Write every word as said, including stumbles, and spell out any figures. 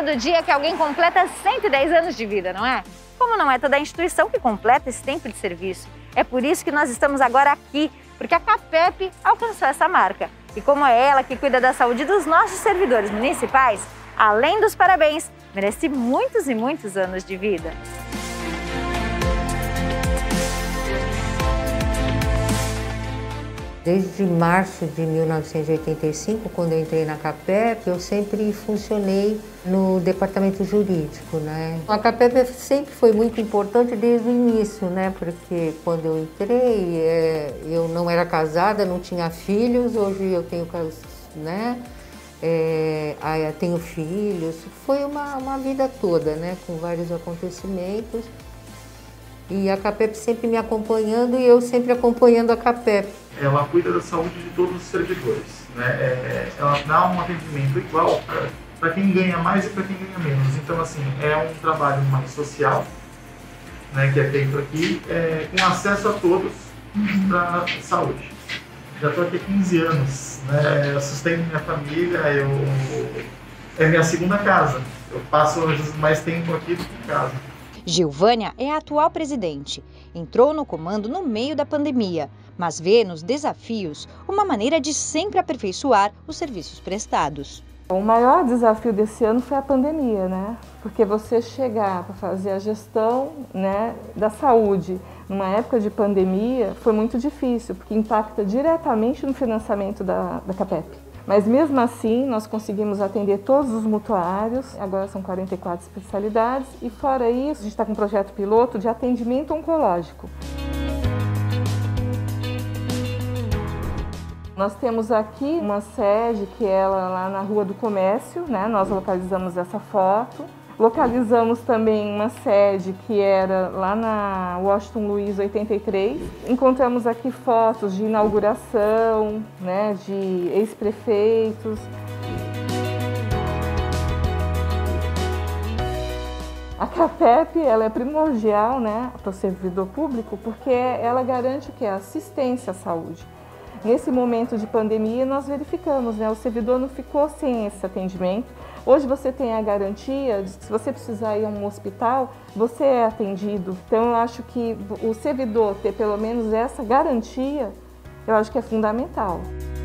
todo dia que alguém completa cento e dez anos de vida, não é? Como não é toda a instituição que completa esse tempo de serviço. É por isso que nós estamos agora aqui, porque a CAPEP alcançou essa marca. E como é ela que cuida da saúde dos nossos servidores municipais, além dos parabéns, merece muitos e muitos anos de vida. Desde março de mil novecentos e oitenta e cinco, quando eu entrei na CAPEP, eu sempre funcionei no departamento jurídico, né? A CAPEP sempre foi muito importante desde o início, né? Porque quando eu entrei, é, eu não era casada, não tinha filhos, hoje eu tenho, né? É, aí tenho filhos, foi uma, uma vida toda, né? Com vários acontecimentos. E a CAPEP sempre me acompanhando e eu sempre acompanhando a CAPEP. Ela cuida da saúde de todos os servidores, né? É, ela dá um atendimento igual para quem ganha mais e para quem ganha menos. Então, assim, é um trabalho mais social, né, que é feito aqui, é, com acesso a todos para saúde. Já estou aqui há quinze anos, né? Eu sustento minha família, eu, é minha segunda casa. Eu passo mais tempo aqui do que em casa. Gilvânia é a atual presidente. Entrou no comando no meio da pandemia, mas vê nos desafios uma maneira de sempre aperfeiçoar os serviços prestados. O maior desafio desse ano foi a pandemia, né? Porque você chegar para fazer a gestão, né, da saúde numa época de pandemia foi muito difícil, porque impacta diretamente no financiamento da, da CAPEP. Mas mesmo assim, nós conseguimos atender todos os mutuários, agora são quarenta e quatro especialidades, e fora isso, a gente está com um projeto piloto de atendimento oncológico. Nós temos aqui uma sede que é lá na Rua do Comércio, né? Nós localizamos essa foto. Localizamos também uma sede que era lá na Washington Luiz oitenta e três. Encontramos aqui fotos de inauguração, né, de ex-prefeitos. A CAPEP ela é primordial, né, para o servidor público porque ela garante o que? A assistência à saúde. Nesse momento de pandemia, nós verificamos, né, o servidor não ficou sem esse atendimento. Hoje você tem a garantia de que se você precisar ir a um hospital, você é atendido. Então eu acho que o servidor ter pelo menos essa garantia, eu acho que é fundamental.